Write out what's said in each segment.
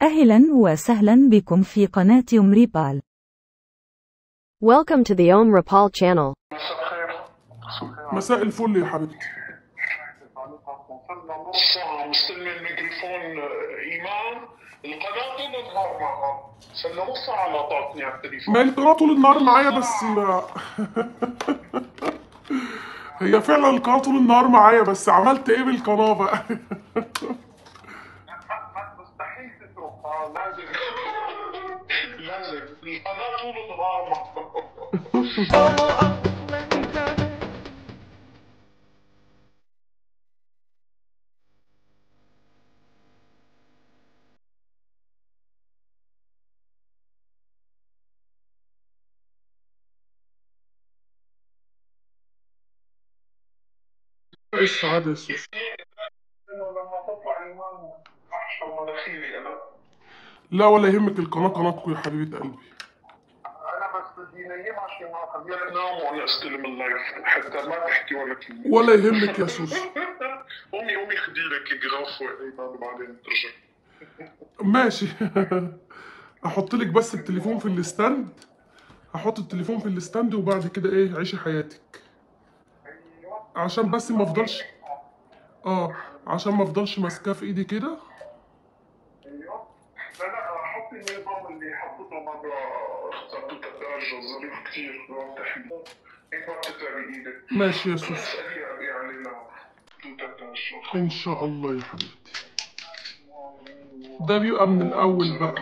أهلا وسهلا بكم في قناة ريبال. Welcome to the Ripal channel. مساء الفل يا حبيبتي. نص ساعة مستلمة الميكروفون إيمان القناة طول النهار معها، صار نص ساعة ما طاقتني على التليفون. ما القناة طول النهار معايا بس هي فعلا القناة طول النهار معايا بس عملت ايه بالقناة بقى؟ مستحيل تتركها، لازم القناة طول النهار معها. ايه السعادة يا سوسو؟ لما تطلع إيمان أحشر مناخيري أنا. لا ولا يهمك، القناة قناتكم يا حبيبة قلبي. أنا بس بدي نيم عشان ما خلينا ننام وأنا أستلم اللايف حتى ما تحكي ولا كلمة. ولا يهمك يا سوسو. أمي خدي لك جراف وإيمان وبعدين ترجع. ماشي. احط لك بس التليفون في الستاند، هحط التليفون في الستاند وبعد كده ايه عيشي حياتك، عشان بس ما افضلش عشان ما افضلش ماسكاه في ايدي كده. ايوه لا حطي النظام اللي حطيته مرة اخترته تدرج ظريف كتير تحمي هيك ما بتتعبي ايدك. ماشي يا سوسو. اسألي يعني لا تدرج ان شاء الله يا حبيبتي. ده بيبقى من الاول بقى.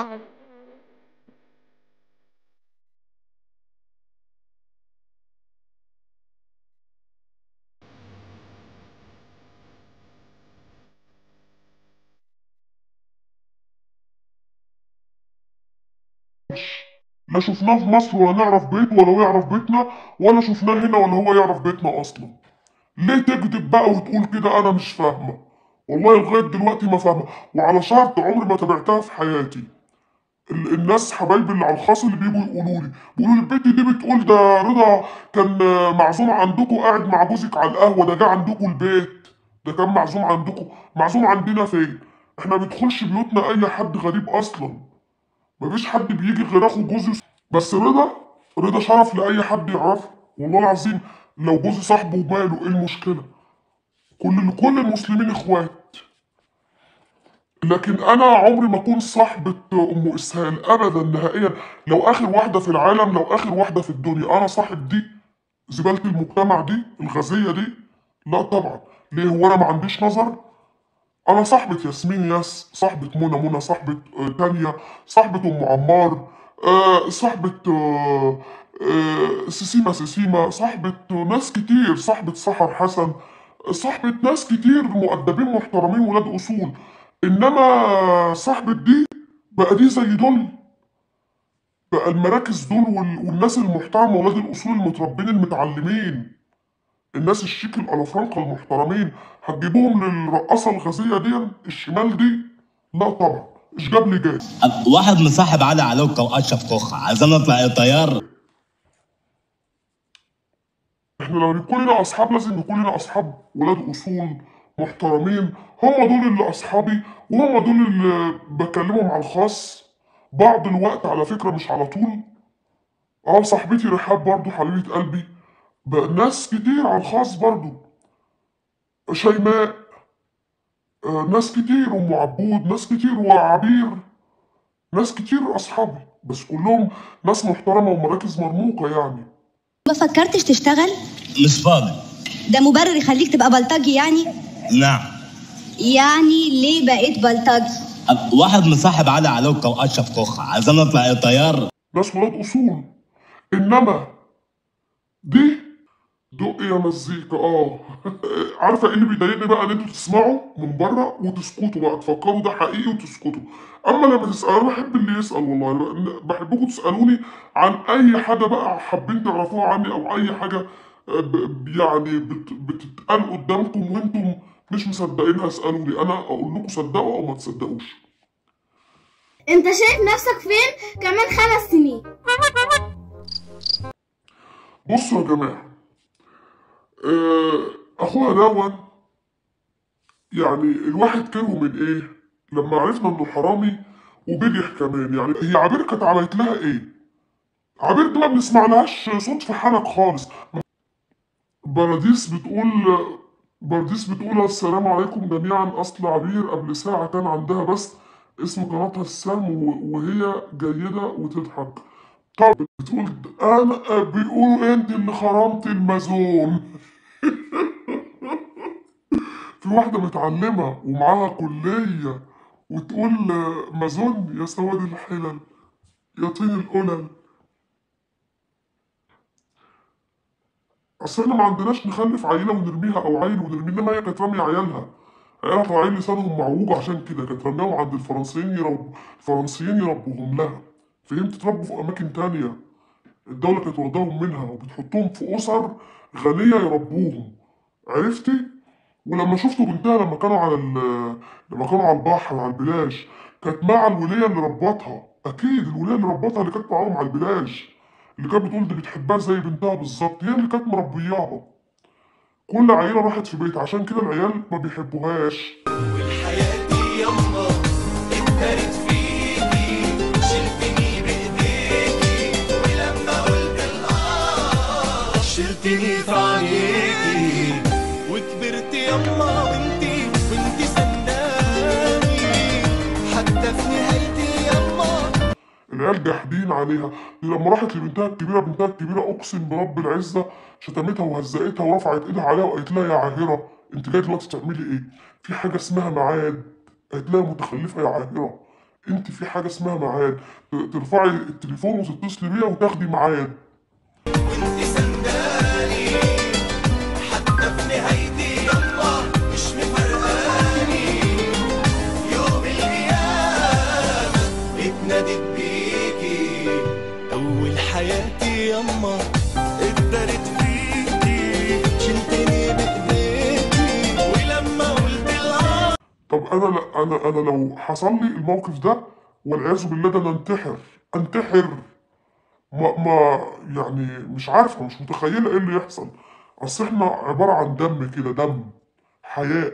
لا شفناه في مصر ولا نعرف بيته ولا هو يعرف بيتنا، ولا شفناه هنا ولا هو يعرف بيتنا اصلا. ليه تكذب بقى وتقول كده؟ انا مش فاهمه والله، لغايه دلوقتي ما فاهمه. وعلى شرط عمري ما تابعتها في حياتي. الناس حبايبي اللي على الخاص اللي بيجوا بيقولوا لي البت دي بتقول ده رضا كان معزوم عندكم قاعد مع جوزك على القهوه، ده جه عندكم البيت، ده كان معزوم عندكم. معزوم عندنا فين؟ احنا ما بيدخلش بيوتنا اي حد غريب اصلا، مفيش حد بيجي غير اخو جوزي بس. رضا شرف لاي حد يعرفه والله العظيم. لو جوزي صاحبه وماله ايه المشكله؟ كل المسلمين اخوات. لكن انا عمري ما اكون صاحبة ام اسهال ابدا نهائيا. لو اخر واحدة في العالم، لو اخر واحدة في الدنيا، انا صاحب دي زبالة المجتمع دي الغازية دي؟ لا طبعا. ليه؟ هو انا ما عنديش نظر؟ انا صاحبة ياسمين ياس، صاحبة منى صاحبة تانية، صاحبة ام عمار، صاحبة سيسيما، صاحبة ناس كتير، صاحبة سحر حسن، صاحبة ناس كتير مؤدبين محترمين ولاد اصول. انما صاحبة دي بقى دي زي دول، بقى المراكز دول والناس المحترمة ولاد الاصول المتربين المتعلمين، الناس الشيك الالافرانكا المحترمين، هتجيبوهم للرقاصة الغازية دي الشمال دي؟ لا طبعا. ايش جاب لي جاي؟ واحد مصاحب علي علوكة واشرف كوخة، عايزين نطلع ايه طيار؟ احنا لو يكون لنا اصحاب لازم يكون لنا اصحاب ولاد اصول محترمين، هم دول اللي اصحابي وهم دول اللي بكلمهم على الخاص بعض الوقت على فكرة، مش على طول. صاحبتي رحاب برضو حبيبة قلبي، ناس كتير على الخاص برضو، شيماء، ناس كتير، ام عبود، ناس كتير، وعبير، ناس كتير اصحابي بس كلهم ناس محترمة ومراكز مرموقة يعني. ما فكرتش تشتغل؟ مش فاضي. ده مبرر يخليك تبقى بلطجي يعني؟ نعم. يعني ليه بقيت بلطجي؟ واحد مصاحب علي علوكة واشرف كوخة، عايزين نطلع ايه طيار؟ ناس ولاد اصول. انما دي دق يا مزيكا. عارفه ايه اللي بيضايقني بقى؟ ان انتوا تسمعوا من بره وتسكتوا بقى، تفكروا ده حقيقي وتسكتوا. اما لما تسالوا، انا بحب اللي يسال والله، بحبكم تسالوني عن اي حاجه بقى حابين تعرفوها عني، او اي حاجه يعني بتتقال قدامكم وانتم مش مصدقينها، اسالوني انا اقول لكم صدقوا او ما تصدقوش. انت شايف نفسك فين كمان 5 سنين؟ بصوا يا جماعه، اخويا دون يعني الواحد كرهه من ايه؟ لما عرفنا انه حرامي وبجح كمان. يعني هي عبير كانت عملت لها ايه؟ عبير دي ما بنسمعلهاش صوت في حنك خالص. برديس بتقول السلام عليكم جميعا. اصل عبير قبل ساعة كان عندها بس اسم قناتها السام وهي جيدة وتضحك. طب بتقول انا بيقولوا انت اللي خرمت المازون. في واحدة متعلمة ومعاها كلية وتقول مازون؟ يا سواد الحلل، يا طين القلل. اصل احنا ما عندناش نخلف عيلة ونرميها او عيل ونرميه، انما هي كانت رامية عيالها طالعين لسانهم معوج، عشان كده كانت رميهم عند الفرنسيين يربوهم لها. فهمت؟ تربوا في اماكن تانية الدولة كانت واخداهم منها وبتحطهم في اسر غنية يربوهم. عرفتي؟ ولما شفتوا بنتها لما كانوا على البحر على البلاج، كانت مع الولية اللي ربتها. اكيد الولية اللي ربتها اللي كانت معاهم على البلاج، اللي كانت بتقول دي بتحبها زي بنتها بالظبط، هي اللي كانت مربياها. كل عيلة راحت في بيت، عشان كده العيال ما بيحبوهاش. والحياة دي يما اتدارت فيكي، شلتني بايديكي ولما قلت الآه شلتني في عينيكي، وكبرت يما وانتي سنداني حتى في نهايتي يما. العيال جاحدين عليها. دي لما راحت لبنتها الكبيرة أقسم برب العزة شتمتها وهزقتها ورفعت إيدها عليها وقالت لها يا عاهرة أنت جاية دلوقتي تعملي إيه؟ في حاجة اسمها ميعاد. قالت لها متخلفة يا عاهرة، أنت في حاجة اسمها ميعاد، ترفعي التليفون وتتصلي بيها وتاخدي ميعاد. وانتي سنداني حتى في نهايتي يما مش مفرقاني، يوم القيامة اتنادت بيكي، أول حياتي يما اتدارت فيكي، شلتني بإيديكي ولما قلت الآه. طب أنا لو حصل لي الموقف ده والعياذ بالله ده أنا أنتحر. ما يعني مش عارفة، مش متخيلة ايه اللي يحصل. اصل احنا عبارة عن دم كده، دم حياء،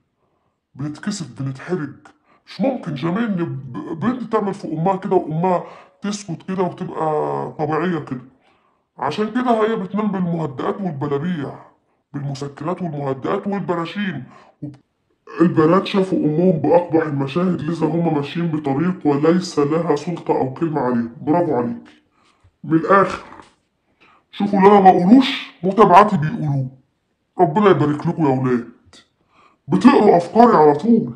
بنتكسب بنتحرج. مش ممكن جميل ان بنت تعمل في امها كده وامها تسكت كده وتبقى طبيعية كده. عشان كده هي بتنام بالمهدئات والبلابيع، بالمسكنات والمهدئات والبراشيم. البنات شافوا امهم باقبح المشاهد، لذا هم ماشيين بطريق وليس لها سلطة او كلمة عليه. برافو عليك. من الاخر شوفوا اللي انا ما اقولوش متابعاتي بيقولوه. ربنا يبارك لكم يا ولاد، بتقروا افكاري على طول.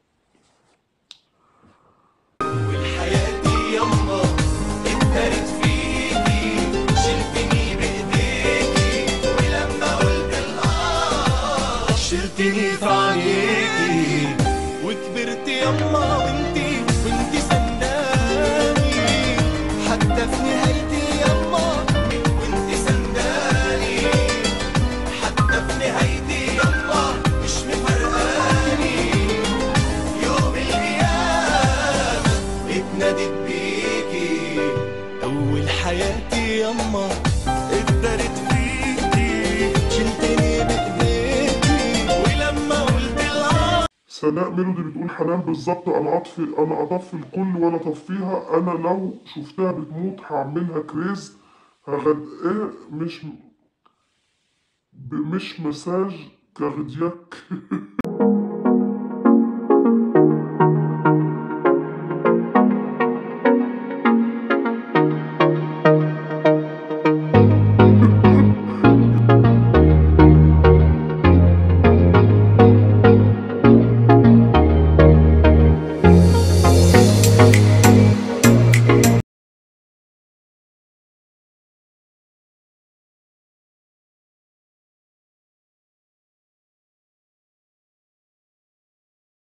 والحياة دي يما اتدارت فيكي، شلتني بايديكي ولما قلت الآه شلتني في عينيكي، وكبرت يما وانتي سنداني حتى في نهايتي يما، وانتي سنداني حتى في نهايتي يما مش مفرقاني، يوم القيامة اتنادت بيكي، أول حياتي يما اتدارت فيكي، شلتني بإيديكي ولما قلت الآه. سناء ميلودي بتقول حنان بالظبط، انا اطفي الكل ولا اطفيها. انا لو شفتها بتموت هعملها كريز، ايه مش مساج كاردياك.